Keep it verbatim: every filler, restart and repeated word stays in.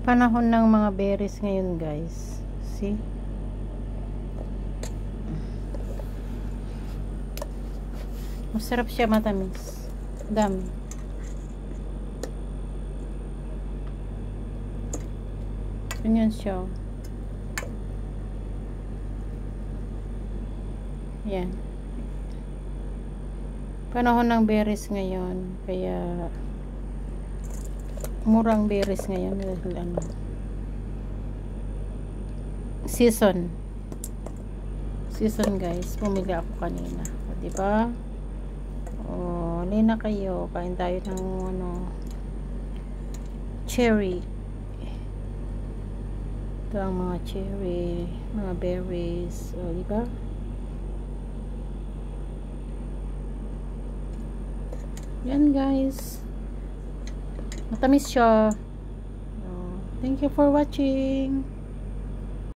Panahon ng mga berries ngayon, guys. See? Masarap siya, matamis. Dami. Ganyan siya. Yan. Panahon ng berries ngayon. Kaya murang berries ngayon. Dahil ano, season. Season, guys. Pumili ako kanina. O, diba? O, lina kayo. Kain tayo ng ano, cherry. Ito ang mga cherry, mga berries. O, diba? Yan, guys. Matamis siya. O, thank you for watching.